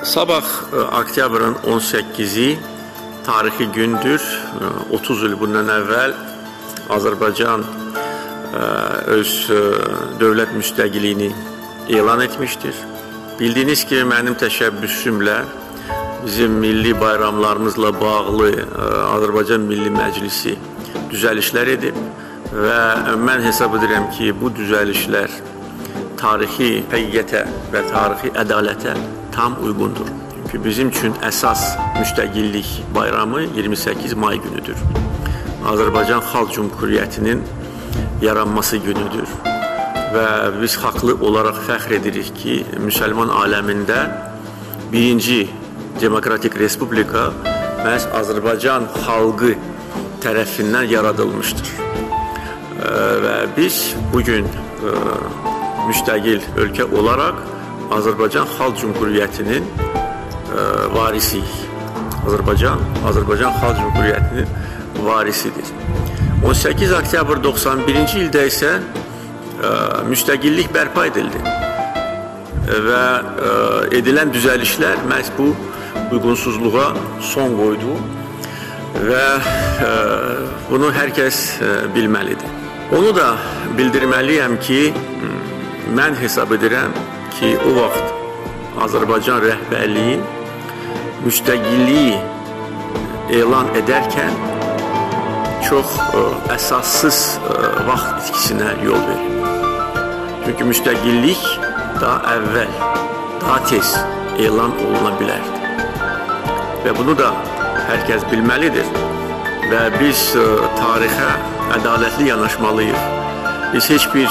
Sabah oktyabrın 18-i tarixi gündür. 30 il bundan əvvəl Azərbaycan öz dövlət müstəqilliyini elan etmişdir. Bildiyiniz kimi mənim təşəbbüsümlə bizim milli bayramlarımızla bağlı Azərbaycan Milli Məclisi düzəlişlər edib və mən hesab edirəm ki, bu düzəlişlər tarixi həqiqətə və tarixi ədalətə tam uyğundur. Çünki bizim üçün əsas müstəqillik bayramı 28 may günüdür. Azərbaycan Xalq Cümhuriyyətinin yaranması günüdür və biz haqlı olaraq fəxr edirik ki, müsəlman aləmində birinci demokratik respublika məhz Azərbaycan xalqı tərəfindən yaradılmışdır. Və biz bugün müstəqil ölkə olaraq Azərbaycan Xalq Cümhuriyyətinin varisiyik. Azərbaycan Xalq Cümhuriyyətinin varisidir. 18 oktyabr 91-ci ildə isə müstəqillik bərpa edildi və edilən düzəlişlər məhz bu uyğunsuzluğa son qoydu və bunu hər kəs bilməlidir. Onu da bildirməliyəm ki, mən hesab edirəm ki, o vaxt Azərbaycan rəhbərliyi müstəqilliyi elan edərkən çox əsassız vaxt itkisinə yol verir. Çünki müstəqillik daha əvvəl, daha tez elan oluna bilərdi. Və bunu da hər kəs bilməlidir və biz tarixə ədalətli yanaşmalıyıq. Biz heç bir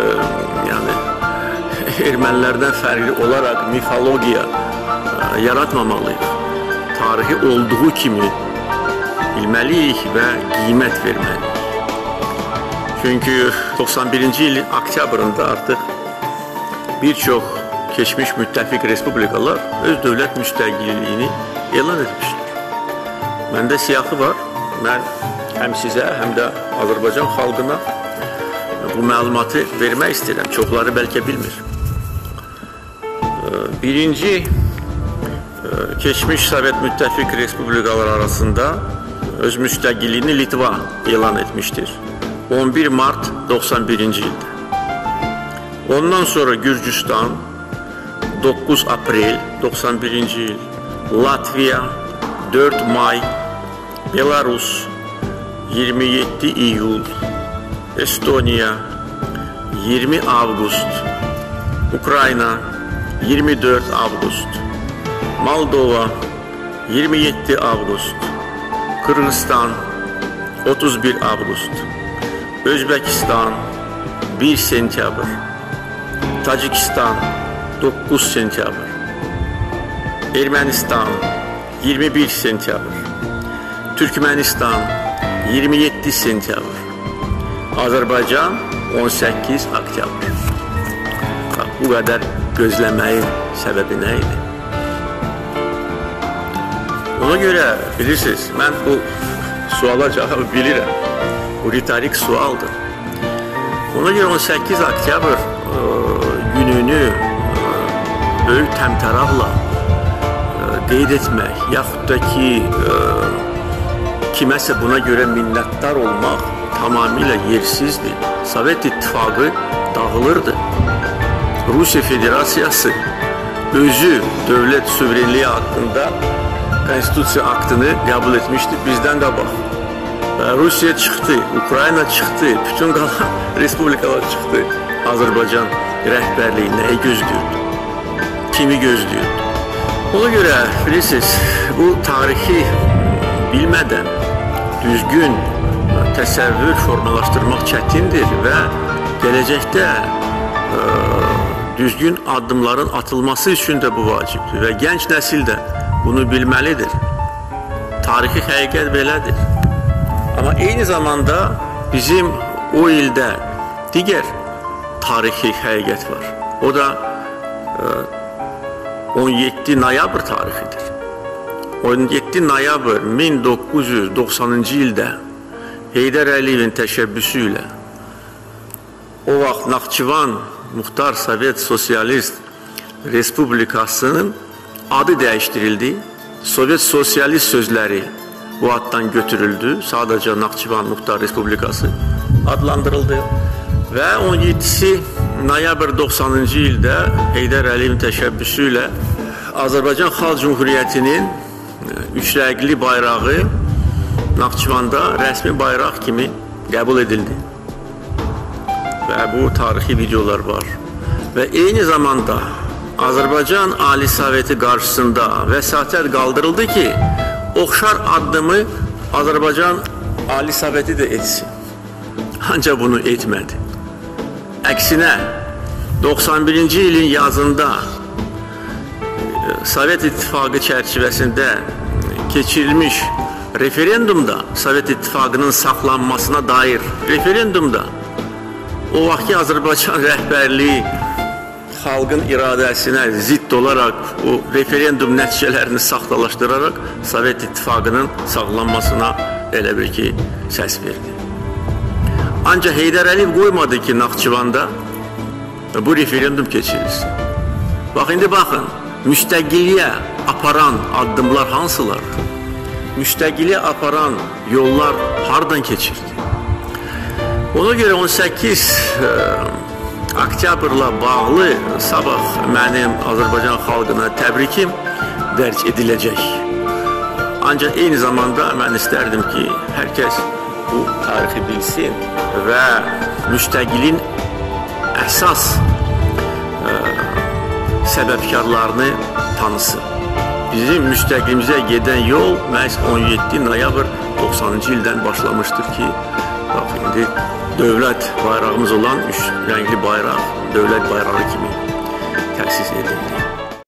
ermənilərdən fərqli olaraq mifologiya yaratmamalıyıq. Tarixi olduğu kimi bilməliyik və qiymət verməliyik. Çünki 91-ci ilin oktyabrında artıq bir çox keçmiş müttəfiq respublikalar öz dövlət müstəqilliyini elan etmişdir. Məndə siyahı var. Mən həm sizə, həm də Azərbaycan xalqına bu məlumatı vermək istəyirəm. Çoxları bəlkə bilmir. Birinci keçmiş Sovet müttəfiq respublikalar arasında öz müstəqilliyini Litva elan etmişdir. 11 mart 91-ci ildə. Ondan sonra Gürcüstan 9 aprel 91-ci il, Latviya 4 may, Belarus 27 iyul, Estoniya 20 avqust, Ukrayna 24 avqust, Moldova 27 avqust, Qırğızstan 31 avqust, Özbəkistan 1 sentyabr, Tacikistan 9 sentyabr, Ermənistan 21 sentyabr, Türkmenistan 27 sentyabr, Azərbaycan 18 oktyabr. Bu qədər gözləməyin səbəbi nə idi? Ona görə bilirsiniz, mən bu suala cavabı bilirəm. Bu ritorik sualdır. Ona görə 18 oktyabr gününü böyük təmtəraqla qeyd etmək, yaxud da ki, kiməsə buna görə minnətdar olmaq tamamilə yersizdir. Sovet İttifaqı dağılırdı. Rusiya Federasiyası özü dövlət suverenliyi haqqında konstitusiya aktını qəbul etmişdi bizdən qabaq. Rusiya çıxdı, Ukrayna çıxdı, bütün qalan respublikalar çıxdı. Azərbaycan rəhbərliyi nəyi gözləyirdi? Kimi gözləyirdi? Ona görə bilirsiniz, bu tarixi bilmədən düzgün təsəvvür formalaşdırmaq çətindir və gələcəkdə düzgün addımların atılması üçün də bu vacibdir və gənc nəsil də bunu bilməlidir. Tarixi həqiqət belədir. Amma eyni zamanda bizim o ildə digər tarixi həqiqət var. O da 17 noyabr tarixidir. 17 noyabr 1990-cı ildə Heydər Əliyevin təşəbbüsü ilə o vaxt Naxçıvan Muxtar Sovet Sosialist Respublikasının adı dəyişdirildi. Sovet sosialist sözləri bu addan götürüldü. Sadəcə Naxçıvan Muxtar Respublikası adlandırıldı. Və 17 noyabr 90-cı ildə Heydər Əliyevin təşəbbüsü ilə Azərbaycan Xalq Cümhuriyyətinin üç rəngli bayrağı Naxçıvanda rəsmi bayraq kimi qəbul edildi. Və bu tarixi videolar var. Və eyni zamanda Azərbaycan Ali Soveti qarşısında vəsatət qaldırıldı ki, oxşar addımı Azərbaycan Ali Soveti də etsin. Ancaq bunu etmədi. Əksinə, 91-ci ilin yazında Sovet İttifaqı çərçivəsində keçirilmiş referendumda, Sovet İttifaqının saxlanmasına dair referendumda o vaxtki Azərbaycan rəhbərliyi xalqın iradəsinə zidd olaraq o referendum nəticələrini saxtalaşdıraraq Sovet İttifaqının saxlanmasına elə bir ki, səs verdi. Ancaq Heydər Əliyev qoymadı ki, Naxçıvanda bu referendum keçirilsin. Bax, indi baxın, müstəqilliyə aparan addımlar hansılar? Müstəqilliyə aparan yollar hardan keçirdi? Ona görə 18 oktyabrla bağlı sabah mənim Azərbaycan xalqına təbrikim dərc ediləcək. Ancaq eyni zamanda mən istərdim ki, hər kəs bu tarixi bilsin və müstəqilin əsas səbəbkarlarını tanısın. Bizim müstəqilimizə gedən yol məhz 17 noyabr 90-cı ildən başlamışdır ki, bax, indi dövlət bayrağımız olan üç rəngli bayraq dövlət bayrağı kimi təsis edildi.